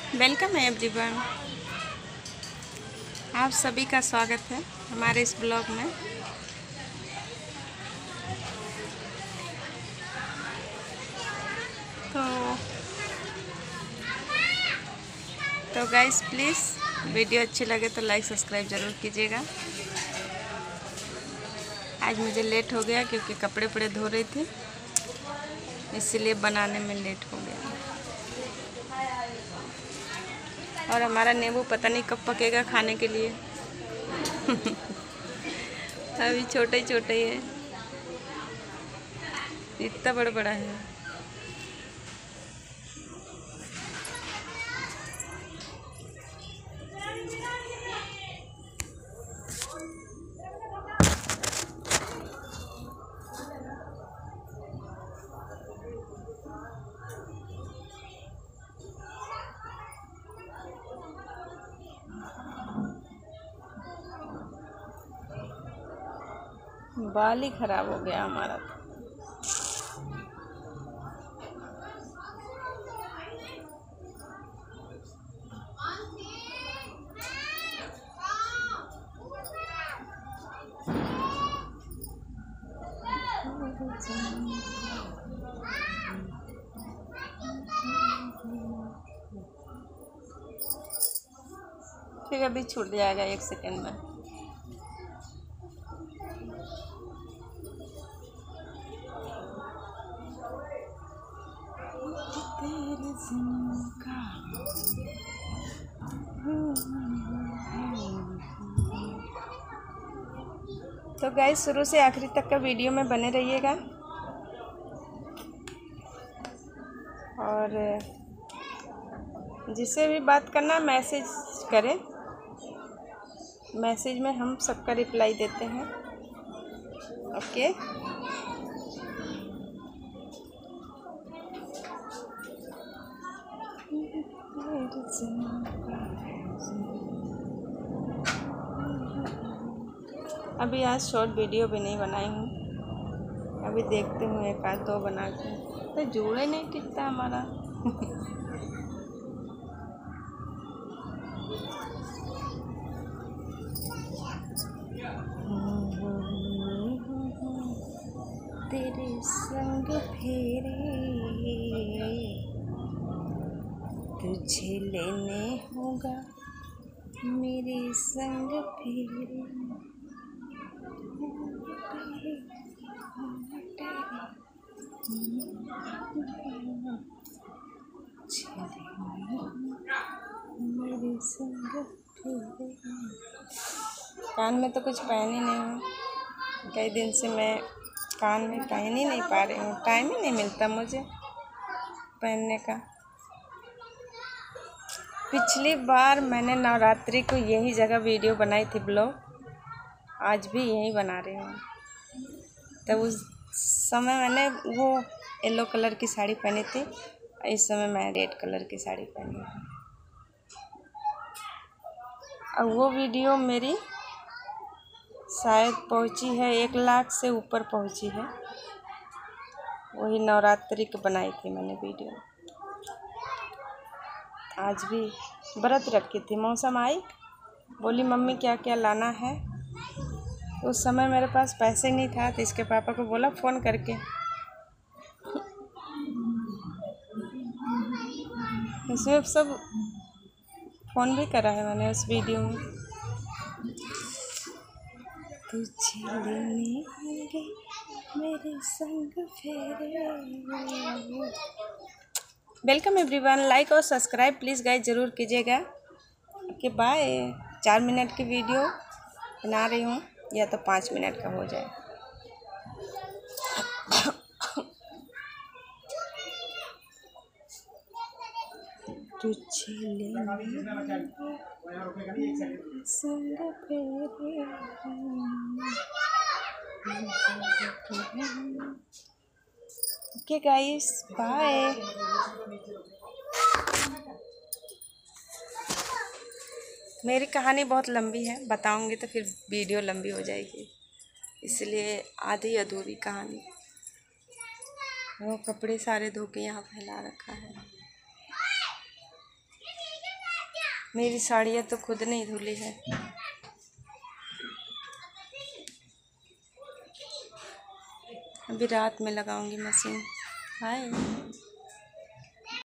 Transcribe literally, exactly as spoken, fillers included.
Welcome है everyone, आप सभी का स्वागत है हमारे इस ब्लॉग में। तो तो गाइस प्लीज़ वीडियो अच्छी लगे तो लाइक सब्सक्राइब ज़रूर कीजिएगा। आज मुझे लेट हो गया क्योंकि कपड़े पड़े धो रही थी, इसीलिए बनाने में लेट हो गया। और हमारा नींबू पता नहीं कब पकेगा खाने के लिए। अभी छोटे ही छोटे ही है, इतना बड़ा बड़ा है। बाल ही खराब हो गया हमारा। फिर अभी छूट जाएगा एक सेकेंड में। तो गाइस शुरू से आखिरी तक का वीडियो में बने रहिएगा और जिससे भी बात करना मैसेज करें, मैसेज में हम सबका रिप्लाई देते हैं। ओके, अभी आज शॉर्ट वीडियो भी नहीं बनाई हूँ, अभी देखते हूँ एक आध दो बना के। तो जोड़े नहीं टिकता हमारा। तेरे संग फेरे तुझे लेने होगा, मेरे संग फेरे मेरे संग फेरे। कान में तो कुछ पहन ही नहीं हूँ, कई दिन से मैं कान में पहन ही नहीं पा रही हूँ, टाइम ही नहीं मिलता मुझे पहनने का। पिछली बार मैंने नवरात्रि को यही जगह वीडियो बनाई थी ब्लॉग, आज भी यही बना रही हूँ। तब उस समय मैंने वो येलो कलर की साड़ी पहनी थी, इस समय मैं रेड कलर की साड़ी पहनी हूँ। और वो वीडियो मेरी शायद पहुंची है एक लाख से ऊपर पहुंची है। वही नवरात्रि को बनाई थी मैंने वीडियो। आज भी व्रत रखी थी, मौसम आई, बोली मम्मी क्या क्या लाना है। उस समय मेरे पास पैसे नहीं था तो इसके पापा को बोला फ़ोन करके, इसमें सब फ़ोन भी करा है मैंने उस वीडियो में। तुझे लेने होंगे मेरे संग फेरे। वेलकम एवरीवन, लाइक और सब्सक्राइब प्लीज़ गाइस ज़रूर कीजिएगा। Okay bye. चार मिनट की वीडियो बना रही हूँ, या तो पाँच मिनट का हो जाए। तुझे लेने संग फेरे। Okay guys bye. मेरी कहानी बहुत लंबी है, बताऊंगी तो फिर वीडियो लंबी हो जाएगी, इसलिए आधी अधूरी कहानी। वो कपड़े सारे धो के यहाँ फैला रखा है। मेरी साड़ियाँ तो खुद नहीं धुली है। अभी रात में लगाऊंगी मशीन। हाय।